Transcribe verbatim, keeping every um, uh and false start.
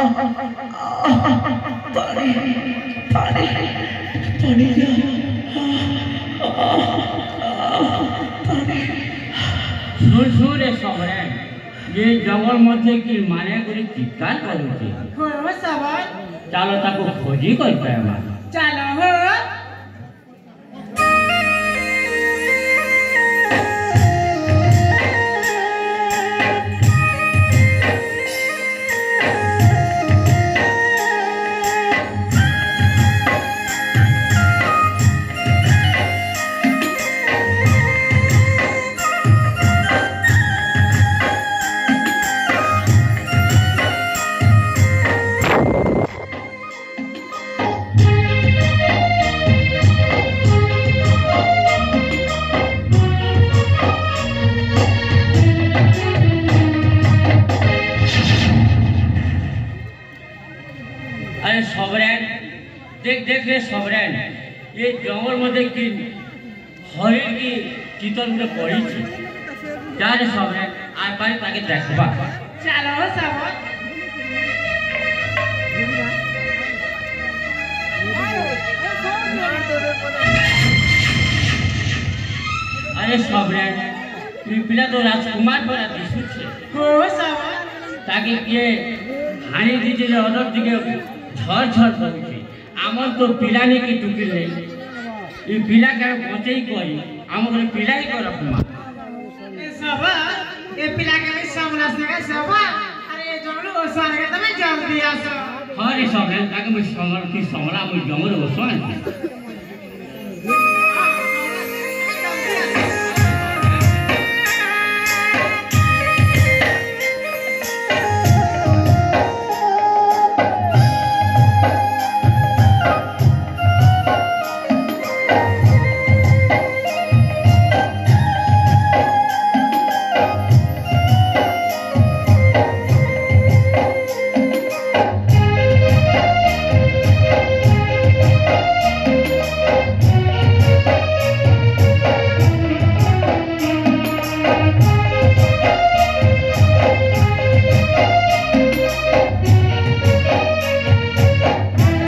पानी पानी पानी दिया सुन सुन रे सबरेन ये जंगल मध्य की माने गुरी चित्कार करूची हो सबर चलो ताको खोजी करते हैं मां चलो हो देख देख रे सबरेन ये जंगल मध्य की हरिण की चितन में पड़ी थी जा रे सबरेन आज बारी ताके देखबा चलो सबर अरे सबरेन ये पिला तो राजकुमार बना दिसु छे हो सबर ताकि ये हानि दीजे अदर दिके झर झर पड़े आमर तो पिलाने की टुकिल नहीं ये पिला के बचे ही कोई आमर को पिला ही कर रखमा सबर ये पिला के भी समला से सबर अरे ये जंगल ओसान के तमे जल्दी आसो हां रे सबरेन ताके मैं समर की समला मैं जंगल ओसान